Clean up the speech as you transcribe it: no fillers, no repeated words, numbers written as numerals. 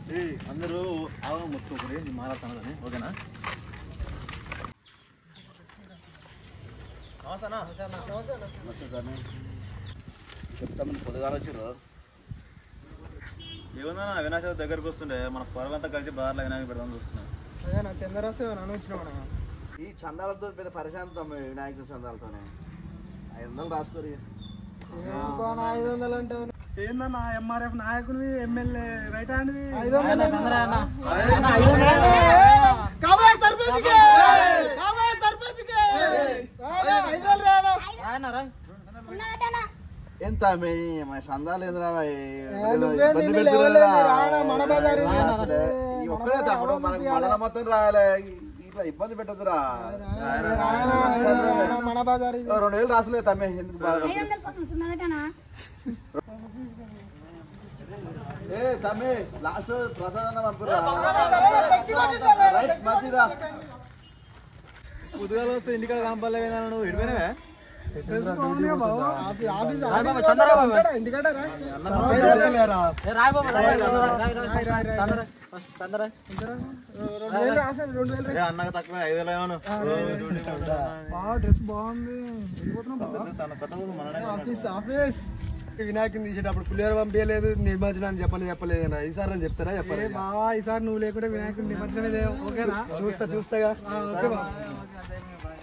అందరూ మొత్తుకోకూడదు నేను మాట్లాడుతాను ఓకేనా చెప్తామని పొద్దుగాల వచ్చారు ఏమన్నా వినాయక దగ్గరకు వస్తుండే మన పొరలంతా కలిసి బార్లో వినాయక పెడదాం చూస్తున్నాం అదే నా చంద్రరాసు నన్ను వచ్చినావు ఈ చందాలతో పెద్ద పరిశాంతం వినాయక చందాలతోనే 500 రాసుకోరు 500 అంటే ఏందన్నా ఎంఆర్ఎఫ్ నాయకుడివి ఎమ్మెల్యే రైట్ హ్యాండ్వి 500 ఎంత సందాలు ఏంద్రా ఒక్కడే తప్పుడు మనకు మండలం మొత్తం రాయాలి ఇట్లా ఇబ్బంది పెట్టదురా 2000 రాసలేదు తమ్మే ఎందుకు ఏ తమ్మే లాస్ట్ ప్రసాద్ పంపురా పొద్దుగాల వస్తే ఇంటికాడ కనపడలేదా నువ్వు ఇడిపోయినావే అన్నకు తక్కువ 5000 ఏమను డ్రెస్ బాగుంది వినాయకుని తీసేటప్పుడు పులిహోర పంపించలేదు నిమజ్జనాన్ని చెప్పలేదు ఈసారి అని చెప్తారా చెప్పలేదు బావా ఈసారి నువ్వు లేకుండా వినాయకుని నిమజ్జనమే ఓకేనా చూస్తాగా ఓకే బాబా